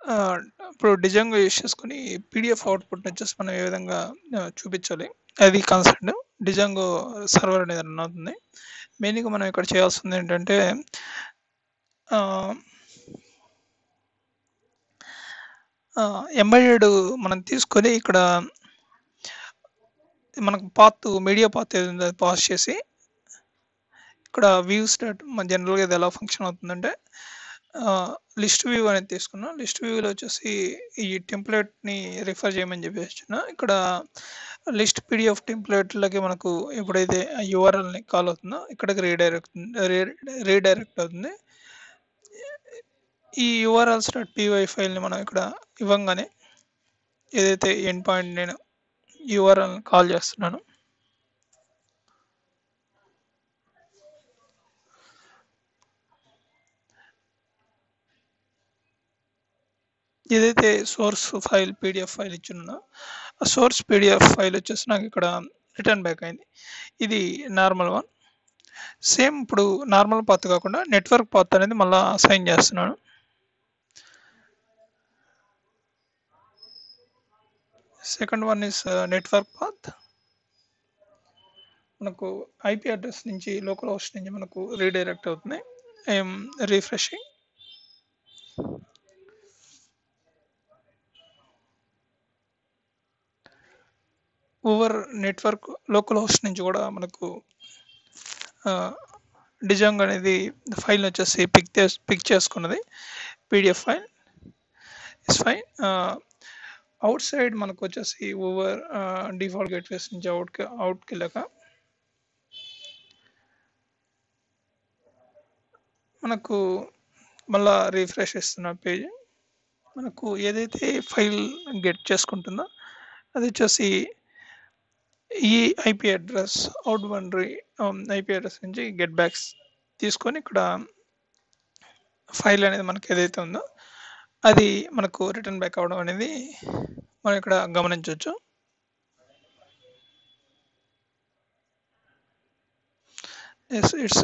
ఇప్పుడు Django use చేసుకొని PDF output వచ్చేసి మనం ఏ విధంగా చూపించాలి అది కాన్సెప్ట్. డిజంగో సర్వర్ అనేది రన్ అవుతుంది. మెయిన్గా మనం ఇక్కడ చేయాల్సింది ఏంటంటే ఎంబెడెడ్ మనం తీసుకొని ఇక్కడ మనకు మీడియా పాత్ ఏదైందో అది పాస్ చేసి ఇక్కడ వ్యూ స్టార్ట్ మన జనరల్గా ఇది ఎలా ఫంక్షన్ అవుతుందంటే లిస్ట్ వ్యూ అనేది తీసుకున్నాం. లిస్ట్ వ్యూలో వచ్చేసి ఈ టెంప్లెట్ని రిఫర్ చేయమని చెప్పేసి ఇక్కడ లిస్ట్ పీడిఎఫ్ టెంప్లెట్లకి మనకు ఎప్పుడైతే యూఆర్ఎల్ని కాల్ అవుతుందో ఇక్కడికి రీడైరెక్ట్ అవుతుంది. ఈ యూఆర్ఎల్స్ డాట్ పీవై ఫైల్ని మనం ఇక్కడ ఇవ్వంగానే ఏదైతే ఎండ్ పాయింట్ నేను యూఆర్ఎల్ని కాల్ చేస్తున్నాను ఏదైతే సోర్స్ ఫైల్ పీడిఎఫ్ ఫైల్ ఇచ్చున్నా ఆ సోర్స్ పీడిఎఫ్ ఫైల్ వచ్చేసి నాకు ఇక్కడ రిటర్న్ బ్యాక్ అయింది. ఇది నార్మల్ వన్. సేమ్ ఇప్పుడు నార్మల్ పాత్ కాకుండా నెట్వర్క్ పాత్ అనేది మళ్ళీ అసైన్ చేస్తున్నాను. Second one is network path. మనకు ఐపీ అడ్రస్ నుంచి లోకల్ హోస్ట్ నుంచి మనకు రీడైరెక్ట్ అవుతుంది. I'm refreshing. Over network local host నుంచి కూడా మనకు డిజంగ్ అనేది ఫైల్ వచ్చేసి పిక్ చేసుకున్నది. PDF file is fine. Outside మనకు వచ్చేసి ఓవర్ డిఫాల్ట్ గేట్వేస్ నుంచి అవుట్కి వెళ్ళాక మనకు మళ్ళా రీఫ్రెష్ ఇస్తున్న పేజ్ మనకు ఏదైతే ఫైల్ గెట్ చేసుకుంటుందో అది వచ్చేసి ఈ IP address out boundary IP address నుంచి గెట్ బ్యాక్స్ తీసుకొని ఇక్కడ ఫైల్ అనేది మనకి ఏదైతే ఉందో అది మనకు రిటర్న్ బ్యాక్ అవడం అనేది మనం ఇక్కడ గమనించవచ్చు. ఇట్స్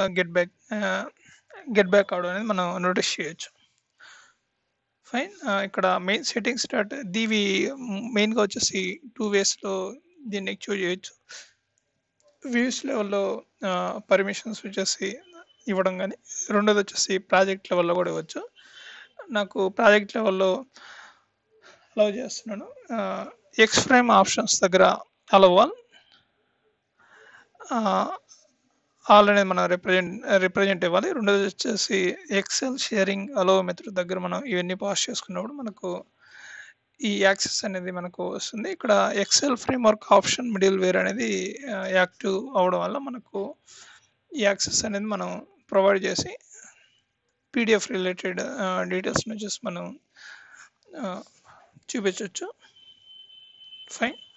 గెట్ బ్యాక్ అవడం అనేది మనం నోటీస్ చేయొచ్చు. ఫైన్. ఇక్కడ మెయిన్ సెట్టింగ్స్ దీవి మెయిన్గా వచ్చేసి 2 వేస్లో దీన్ని చూజ్ చేయొచ్చు. వ్యూస్ లెవెల్లో పర్మిషన్స్ వచ్చేసి ఇవ్వడం కానీ, రెండోది వచ్చేసి ప్రాజెక్ట్ లెవెల్లో కూడా ఇవ్వచ్చు. నాకు ప్రాజెక్ట్ లెవెల్లో అలౌ చేస్తున్నాను. ఎక్స్ ఫ్రేమ్ ఆప్షన్స్ దగ్గర అలవాల్ ఆల్ అనేది మనం రిప్రజెంట్ ఇవ్వాలి. రెండోది వచ్చేసి ఎక్సెల్ షేరింగ్ అలో మెథడ్ దగ్గర మనం ఇవన్నీ పాస్ చేసుకున్నప్పుడు మనకు ఈ యాక్సెస్ అనేది మనకు వస్తుంది. ఇక్కడ excel framework option middleware అనేది యాక్టివ్ అవడం వల్ల మనకు ఈ యాక్సెస్ అనేది మనం ప్రొవైడ్ చేసి పీడిఎఫ్ రిలేటెడ్ డీటెయిల్స్ని వచ్చేసి మనం చూపించవచ్చు. ఫైన్.